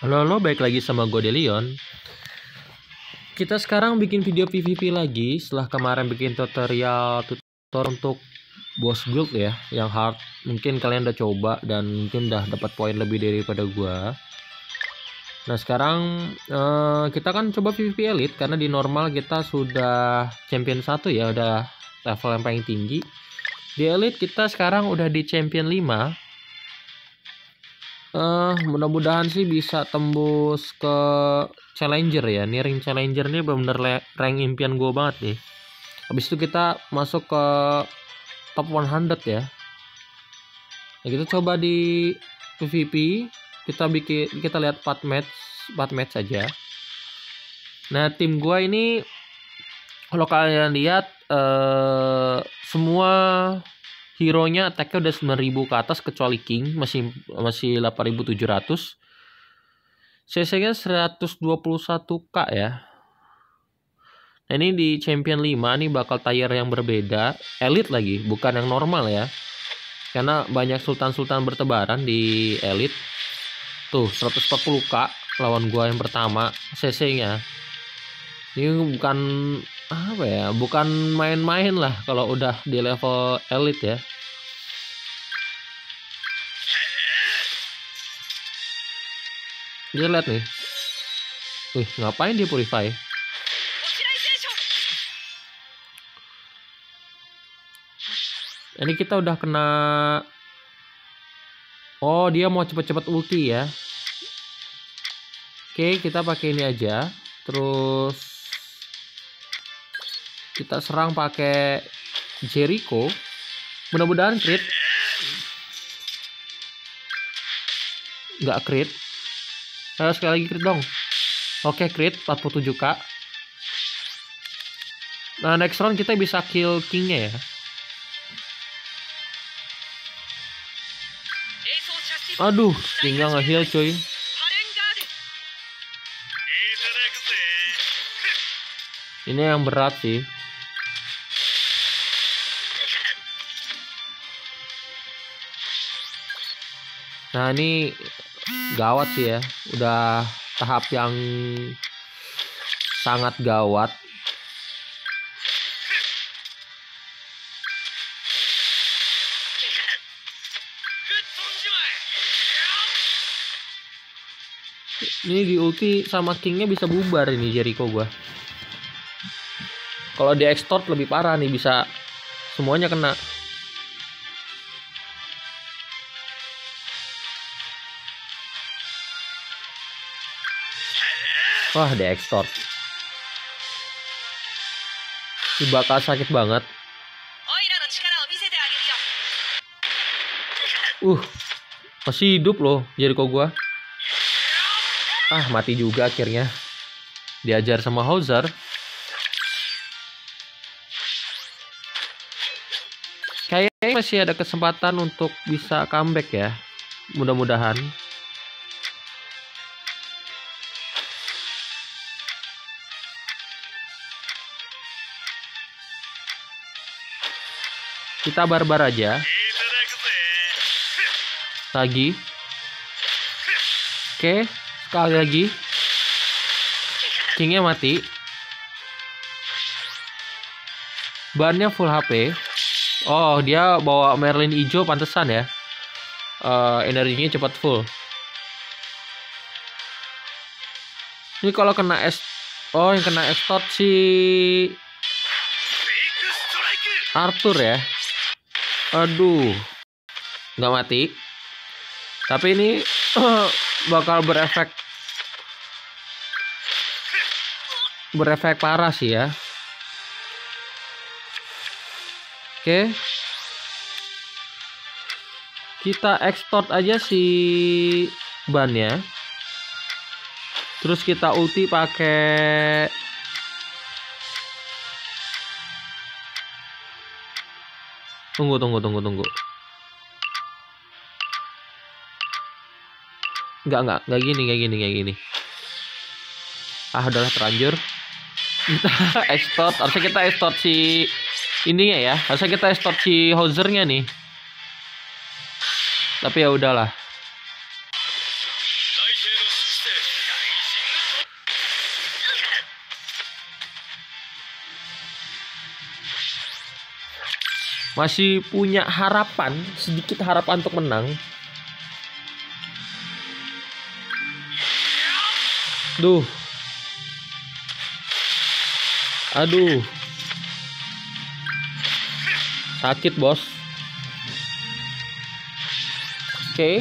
Halo, baik lagi sama gue Delion. Kita sekarang bikin video PvP lagi setelah kemarin bikin tutorial untuk boss guild ya, yang hard. Mungkin kalian udah coba dan mungkin udah dapat poin lebih daripada gue. Nah sekarang kita kan coba PvP elite karena di normal kita sudah champion 1 ya, udah level yang paling tinggi. Di elite kita sekarang udah di champion 5. Mudah-mudahan sih bisa tembus ke challenger ya. Nih ring challenger nih bener-bener rank impian gue banget nih. Habis itu kita masuk ke top 100 ya. Nah, kita coba di PvP, kita lihat 4 match aja. Nah, tim gue ini kalau kalian lihat semua hero-nya attack-nya udah 9.000 ke atas kecuali King masih 8.700. CC-nya 121k ya. Nah, ini di champion 5 nih bakal tier yang berbeda, elite lagi, bukan yang normal ya. Karena banyak sultan-sultan bertebaran di elite. Tuh, 140k lawan gua yang pertama CC-nya. Ini bukan apa ya, bukan main-main lah kalau udah di level elite ya. Kita lihat nih. Wih, ngapain dia purify? Ini kita udah kena. Oh, dia mau cepet-cepet ulti ya. Oke, kita pakai ini aja. Terus kita serang pakai Jericho. Mudah-mudahan crit. Nggak crit. Ayo sekali lagi crit dong. Oke, crit 47k. Nah, next round kita bisa kill King-nya ya. Aduh, King-nya nge-heal cuy. Ini yang berat sih. Nah, ini gawat sih ya. Udah tahap yang sangat gawat. Ini di ulti sama King-nya bisa bubar ini Jericho gua. Kalau di extort lebih parah nih, bisa semuanya kena. Wah, di extort. Ini bakal sakit banget. Masih hidup loh Jericho gua. Mati juga akhirnya. Diajar sama Hauser. Kayaknya masih ada kesempatan untuk bisa comeback ya. Mudah-mudahan. Kita barbar aja. Lagi. Oke, sekali lagi. King-nya mati. Bannya full HP. Oh, dia bawa Merlin hijau, pantesan ya. Energinya cepat full. Ini kalau kena yang kena extort si Arthur ya. Aduh, nggak mati. Tapi ini bakal berefek parah sih ya. Oke. Kita extort aja si bannya. Terus kita ulti pakai Tunggu. Enggak gini. Udahlah terlanjur. Kita extort, harusnya kita extort si ininya ya. Harusnya kita extort si Hauser-nya nih. Tapi ya udahlah. Masih punya harapan, sedikit harapan untuk menang. Duh. Aduh. Sakit, bos. Oke.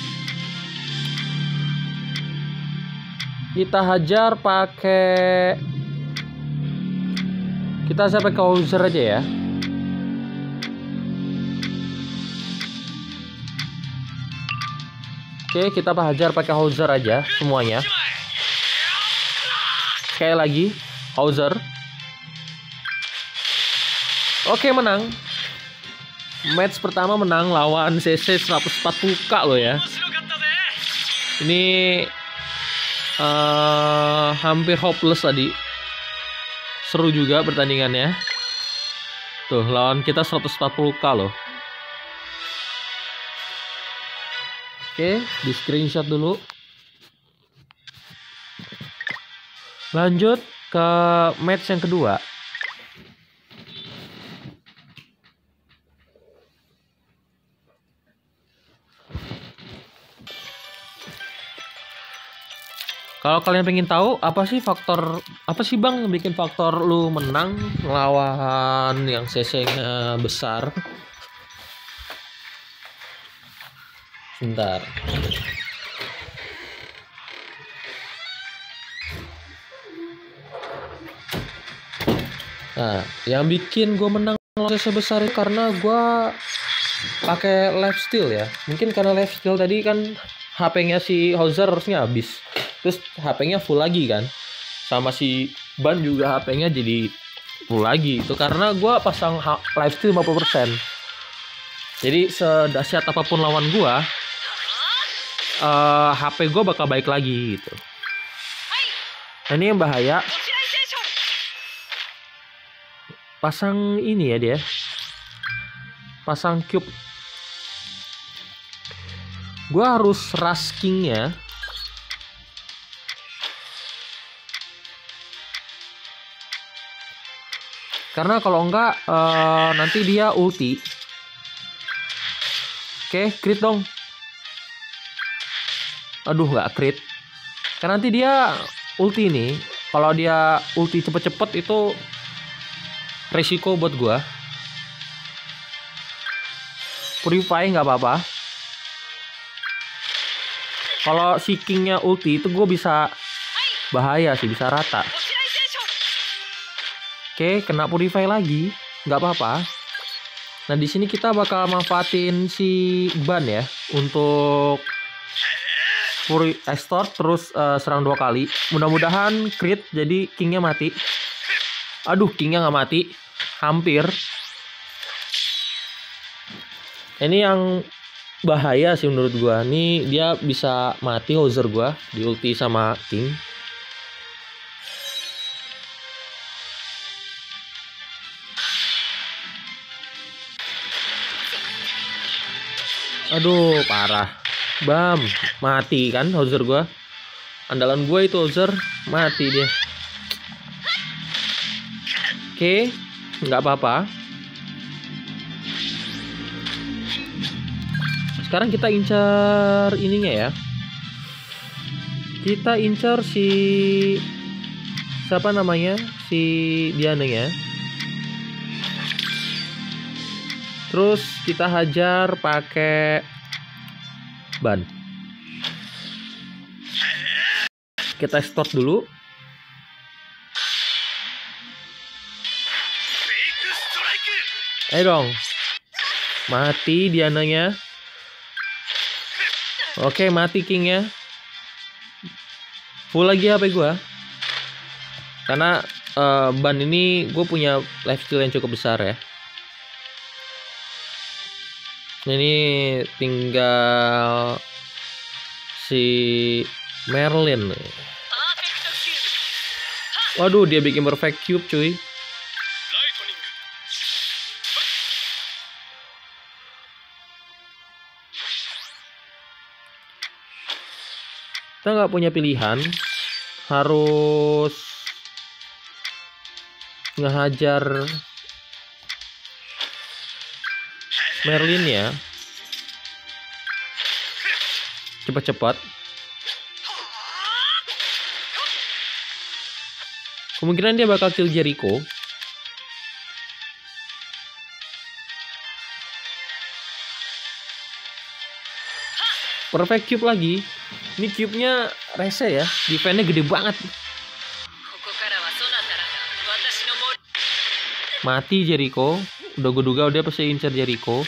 Kita hajar pakai Hauser aja ya. Oke, kita hajar pakai Hauser aja semuanya. Sekali lagi, Hauser. Oke, menang. Match pertama menang lawan CC 140k loh ya. Ini hampir hopeless tadi. Seru juga pertandingannya. Tuh, lawan kita 140k loh. Oke, di screenshot dulu. Lanjut ke match yang kedua. Kalau kalian pengen tahu apa sih bang yang bikin faktor lu menang lawan yang CC-nya besar? Bentar. Nah, yang bikin gue menang lawan CC besar itu karena gue pakai lifesteal ya. Mungkin karena lifesteal tadi kan HP-nya si Hauser harusnya habis. Terus HP-nya full lagi kan. Sama si Ban juga HP-nya jadi full lagi. Itu karena gue pasang lifesteal 50%. Jadi sedahsyat apapun lawan gue, HP gue bakal baik lagi gitu. Nah, ini yang bahaya. Pasang ini ya dia. Pasang cube. Gue harus rushing-nya. Karena kalau enggak nanti dia ulti. Oke, crit dong. Aduh, nggak crit. Karena nanti dia ulti nih. Kalau dia ulti cepet-cepet itu resiko buat gua. Purify nggak apa-apa. Kalau si King-nya ulti itu gue bisa bahaya sih, bisa rata. Oke, kena Purify lagi, nggak apa-apa. Nah, di sini kita bakal manfaatin si Ban ya untuk Extort terus serang 2 kali. Mudah-mudahan crit jadi King-nya mati. Aduh, King-nya nggak mati. Hampir. Ini yang bahaya sih menurut gua. Nih dia bisa mati Hauser gua di ulti sama King. Aduh, parah. Bam, mati kan Hauser gua. Andalan gua itu Hauser, mati dia. Oke, nggak apa-apa. Sekarang kita incar ininya ya. Kita incar si siapa namanya? Si Diananya. Terus kita hajar pakai Ban. Kita stop dulu. Ayo dong. Mati Diananya. Oke, mati King-nya. Full lagi HP gue. Karena Ban ini gue punya lifesteal yang cukup besar ya. Ini tinggal si Merlin. Waduh, dia bikin perfect cube cuy. Kita nggak punya pilihan, harus ngehajar Merlin ya, cepat-cepat. Kemungkinan dia bakal kill Jericho. Perfect cube lagi. Ini cube-nya rese ya, defense-nya gede banget. Mati Jericho. Udah gue duga dia pasti incer Jericho.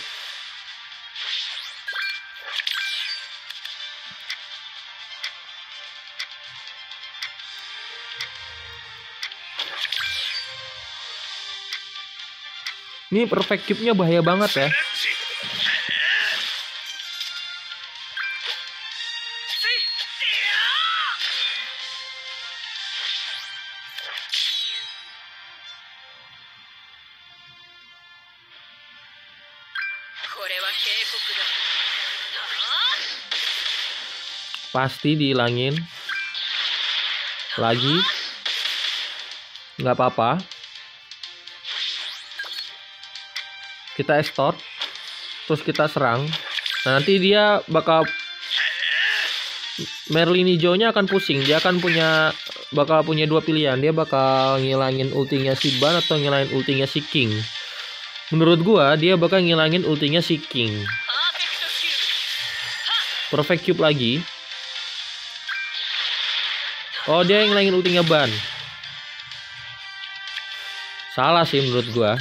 Ini perfect cube-nya bahaya banget ya. Pasti dihilangin. Lagi. Nggak apa-apa. Kita extort. Terus kita serang. Nah, nanti dia bakal Merlin hijaunya akan pusing. Dia akan bakal punya dua pilihan. Dia bakal ngilangin ultinya si Ban atau ngilangin ultinya si King. Menurut gua dia bakal ngilangin ultinya si King. Perfect cube lagi. Oh, dia ngilangin ultinya Ban. Salah sih menurut gua.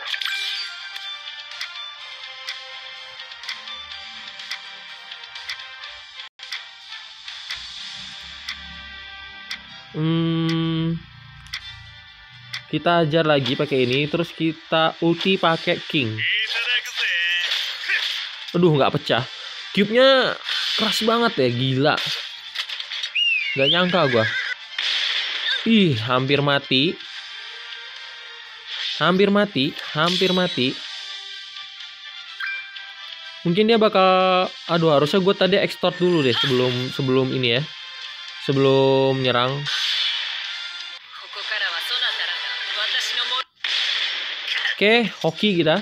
Kita ajar lagi pakai ini, terus kita ulti pakai King. Aduh, nggak pecah. Cube-nya keras banget ya, gila. Nggak nyangka gua. Ih, hampir mati. Hampir mati. Mungkin dia bakal, aduh, harusnya gue tadi extort dulu deh sebelum ini ya. Sebelum nyerang. Oke, hoki kita.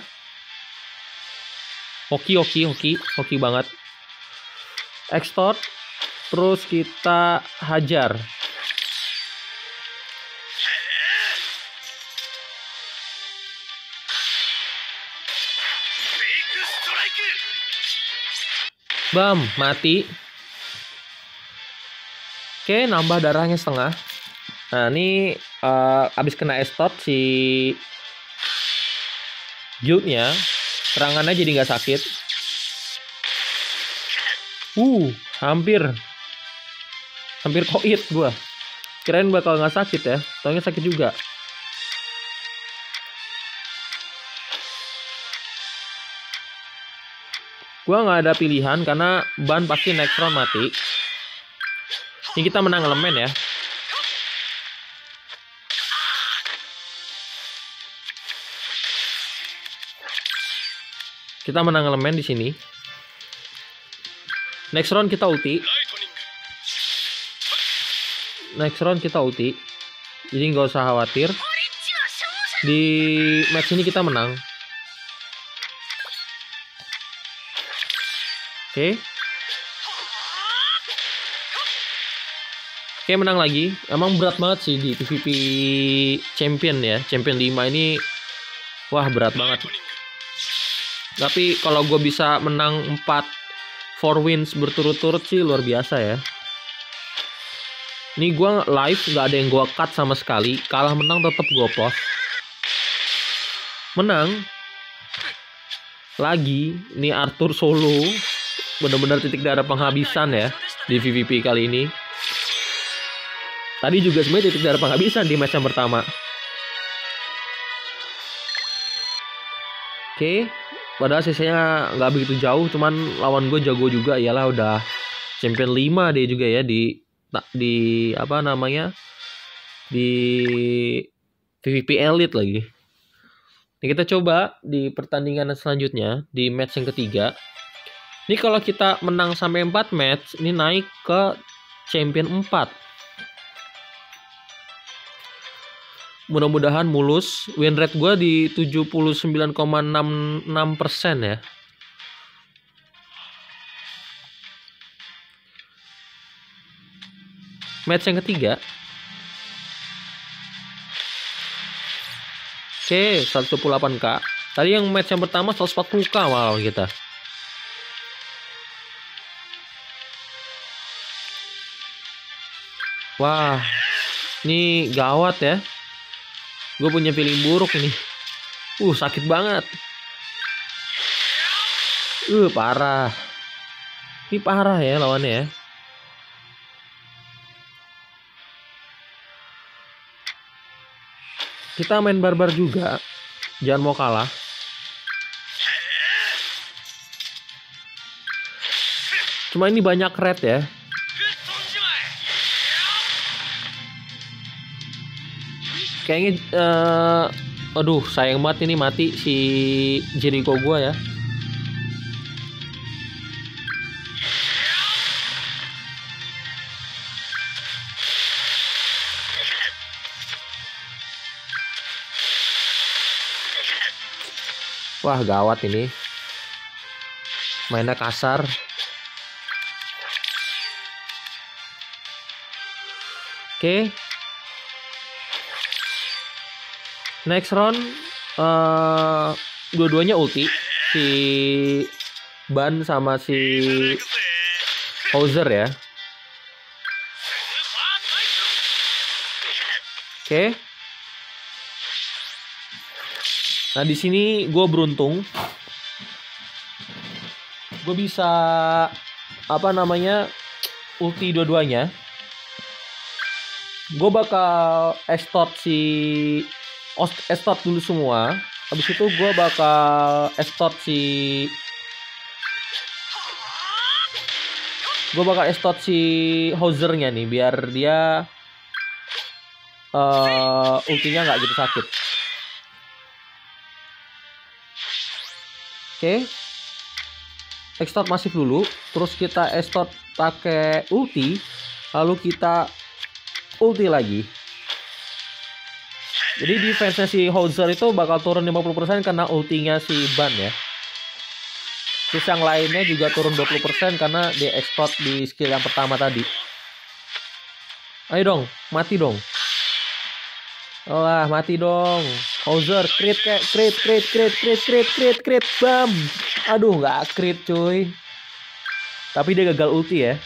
Hoki banget. Extort. Terus kita hajar. Bam, mati. Oke, nambah darahnya setengah. Nah, ini abis kena extort si guild-nya, serangannya jadi nggak sakit. Hampir koit gua. Kirain bakal nggak sakit ya, taunya sakit juga. Gua nggak ada pilihan karena Ban pasti next round mati. Ini kita menang elemen ya. Kita menang elemen di sini. Next round kita ulti. Jadi nggak usah khawatir. Di match ini kita menang. Oke, menang lagi. Emang berat banget sih di PvP champion ya. Champion 5 ini wah berat banget. Tapi kalau gue bisa menang 4 wins berturut-turut sih luar biasa ya. Ini gue live nggak ada yang gue cut sama sekali. Kalah menang tetap gue post. Menang lagi. Ini Arthur solo. Bener-bener titik darah penghabisan ya di PvP kali ini. Tadi juga sebenarnya titik darah penghabisan di match yang pertama. Oke, padahal sisanya nggak begitu jauh, cuman lawan gue jago juga, iyalah udah champion 5 dia juga ya di apa namanya, di PvP Elite lagi. Nah, kita coba di pertandingan selanjutnya di match yang ketiga. Ini kalau kita menang sampai 4 match, ini naik ke champion 4. Mudah-mudahan mulus. Win rate gue di 79,66% ya. Match yang ketiga. Oke, 128k. Tadi yang match yang pertama 140k malah kita. Wah, ini gawat ya. Gue punya feeling buruk ini. Sakit banget. Parah. Ini parah ya lawannya ya. Kita main barbar juga. Jangan mau kalah. Cuma ini banyak red ya. Kayaknya aduh sayang banget ini mati si Jericho gua ya. Wah gawat ini. Mainnya kasar. Oke. Next round dua-duanya ulti. Si Ban sama si Hauser ya. Oke. Nah di sini gue beruntung, gue bisa ulti dua-duanya. Gue bakal estot dulu semua. Habis itu gue bakal estot si Hausernya nih biar dia ultinya nggak gitu sakit. Oke, extort masif dulu, terus kita extort pakai ulti, lalu kita ulti lagi. Jadi defense-nya si Hauser itu bakal turun 50% karena ultinya si Ban ya. Terus yang lainnya juga turun 20% karena dia extort di skill yang pertama tadi. Ayo dong, mati dong. Wah, mati dong. Hauser, crit, bam. Aduh, nggak crit cuy. Tapi dia gagal ulti ya.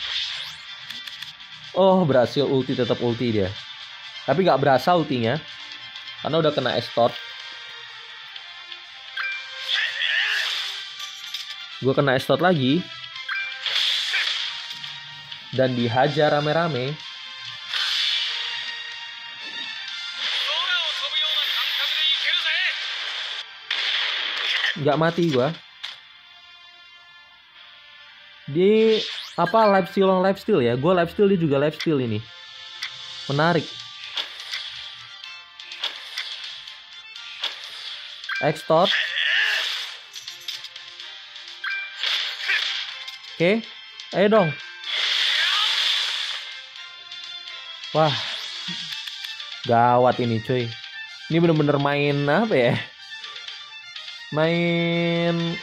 Oh, berhasil ulti, tetap ulti dia. Tapi nggak berasa ultinya. Karena udah kena extort. Gue kena extort lagi. Dan dihajar rame-rame. Nggak mati gua. Di lifesteal ya. Gua lifesteal, dia juga lifesteal ini. Menarik. Extort. Oke. Ayo dong. Wah. Gawat ini cuy. Ini bener-bener main apa ya? Main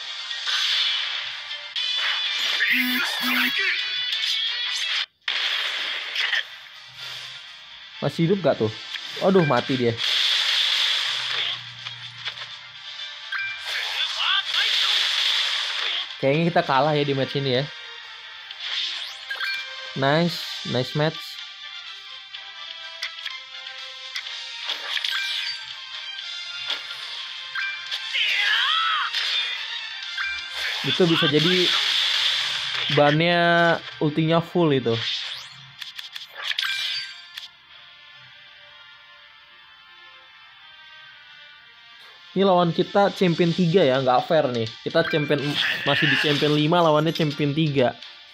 masih hidup gak tuh? Aduh, mati dia. Kayaknya kita kalah ya di match ini ya. Nice match. Itu bisa jadi bannya ultinya full itu. Ini lawan kita champion 3 ya, nggak fair nih. Kita masih di champion 5, lawannya champion 3.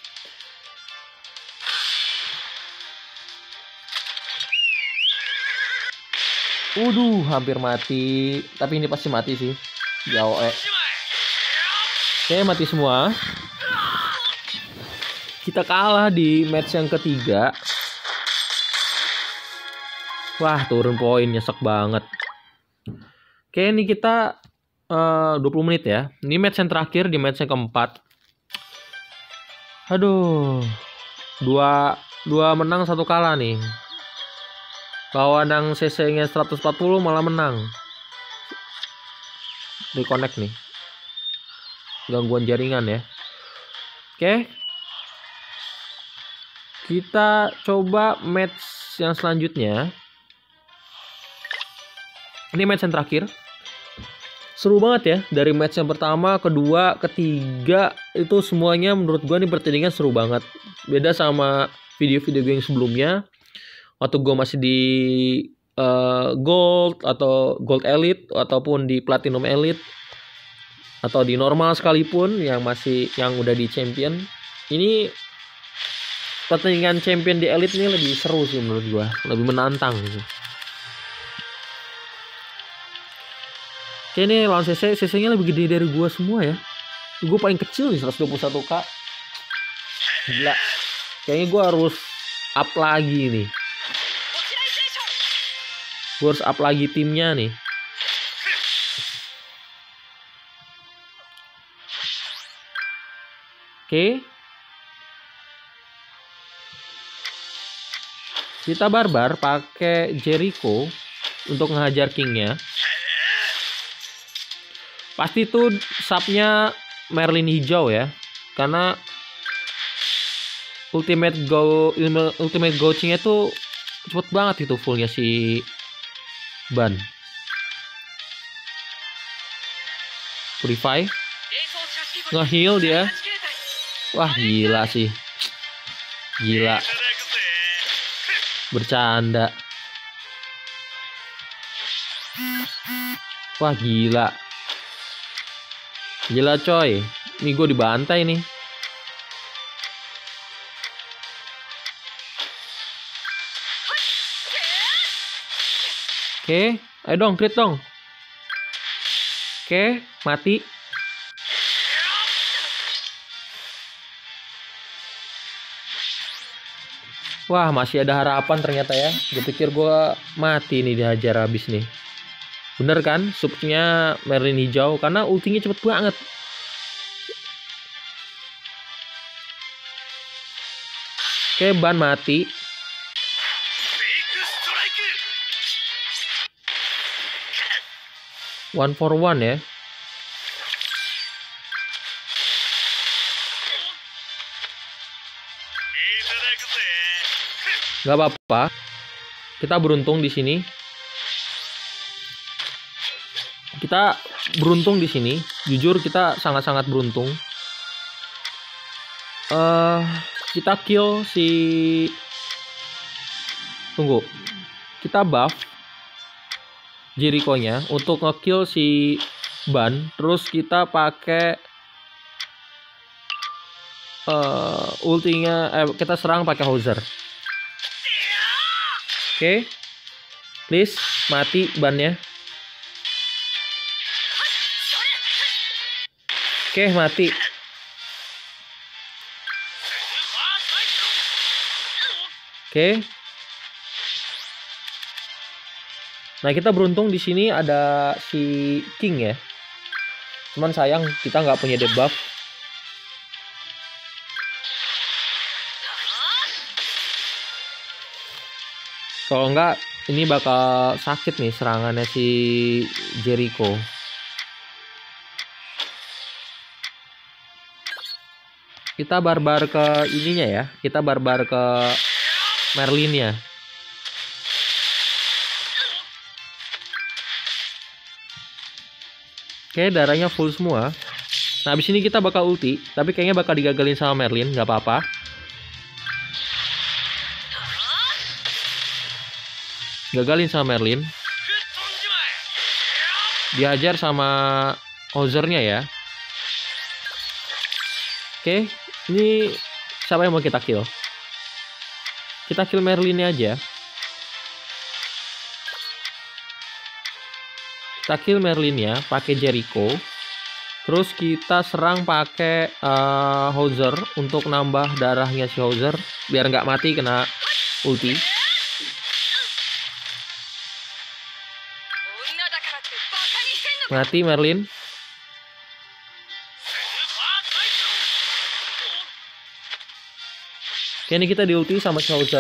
Hampir mati. Tapi ini pasti mati sih. Jauh. Oke, mati semua. Kita kalah di match yang ketiga. Wah, turun poin, nyesek banget. Oke, ini kita 20 menit ya. Ini match yang terakhir, di match yang keempat. Aduh. Dua menang, satu kalah nih. Lawan yang CC-nya 140 malah menang. Reconnect nih. Gangguan jaringan ya. Oke. Kita coba match yang selanjutnya. Ini match yang terakhir. Seru banget ya. Dari match yang pertama, kedua, ketiga. Itu semuanya menurut gue nih pertandingan seru banget. Beda sama video-video gue yang sebelumnya. Waktu gue masih di Gold atau Gold Elite. Ataupun di Platinum Elite. Atau di normal sekalipun. Yang udah di Champion. Ini pertandingan Champion di Elite ini lebih seru sih menurut gue. Lebih menantang gitu. Oke, ini lawan CC-nya lebih gede dari gua semua ya. Gue paling kecil nih 121k. Gila. Kayaknya gua harus up lagi nih. Gua harus up lagi timnya nih. Oke. Kita barbar pakai Jericho untuk ngehajar King-nya. Pasti tuh subnya Merlin hijau ya. Karena ultimate Gouching-nya tuh cepet banget itu fullnya si Ban. Purify. Nge-heal dia. Wah, gila sih. Gila. Bercanda. Wah, gila. Gila coy. Ini gue dibantai nih. Oke, ayo dong, crit dong. Oke, mati. Wah, masih ada harapan ternyata ya. Gue pikir gue mati nih, dihajar habis nih. Bener kan? Subnya Merlin hijau. Karena ultinya cepet banget. Oke, Ban mati. One for one ya. Gak apa-apa. Kita beruntung di sini. Kita beruntung di sini. Jujur kita sangat-sangat beruntung. Kita kill si. Tunggu. Kita buff Jericho-nya untuk nge-kill si Ban. Terus kita pakai ultinya. Kita serang pakai Hauser. Oke. Please mati Ban-nya. Oke, mati. Oke. Nah, kita beruntung di sini ada si King ya. Cuman sayang kita nggak punya debuff. Kalau nggak, ini bakal sakit nih serangannya si Jericho. Kita barbar ke ininya ya. Kita barbar ke Merlinnya. Oke, darahnya full semua. Nah, abis ini kita bakal ulti. Tapi kayaknya bakal digagalin sama Merlin. Gak apa-apa. Gagalin sama Merlin. Dihajar sama Hauser-nya ya. Oke, ini siapa yang mau kita kill? Kita kill Merlinnya aja. Kita kill Merlinnya pakai Jericho. Terus kita serang pakai Hauser untuk nambah darahnya si Hauser biar nggak mati kena ulti. Mati Merlin. Oke, ini kita di ulti sama si Hauser.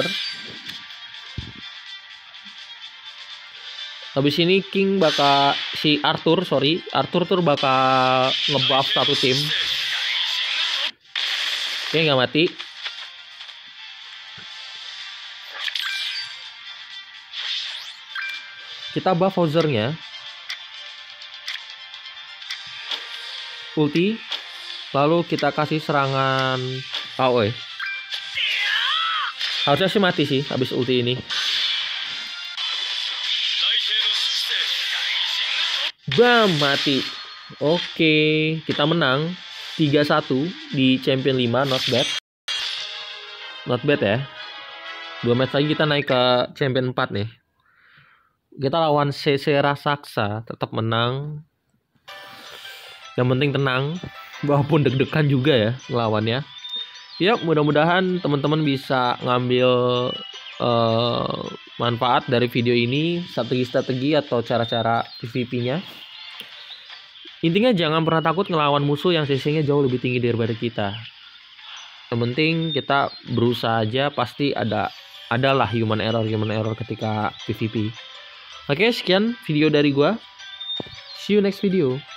Habis ini King bakal Arthur tuh bakal ngebuff satu tim. Oke, nggak mati. Kita buff Hauser-nya. Ulti. Lalu kita kasih serangan AoE. Harusnya sih mati sih habis ulti ini. Bam, mati. Oke, kita menang 3-1 di Champion 5, not bad. Not bad ya. 2 match lagi kita naik ke Champion 4 nih. Kita lawan CC Raksasa, tetap menang. Yang penting tenang, walaupun deg-degan juga ya ngelawannya. Ya, mudah-mudahan teman-teman bisa ngambil manfaat dari video ini, strategi-strategi atau cara-cara PvP-nya. Intinya jangan pernah takut ngelawan musuh yang CC-nya jauh lebih tinggi daripada kita. Yang penting kita berusaha aja, pasti adalah human error ketika PvP. Oke, sekian video dari gua. See you next video.